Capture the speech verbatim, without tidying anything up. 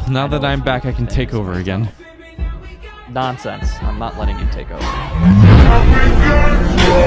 Now that I'm back, I can take over again. Nonsense. I'm not letting you take over.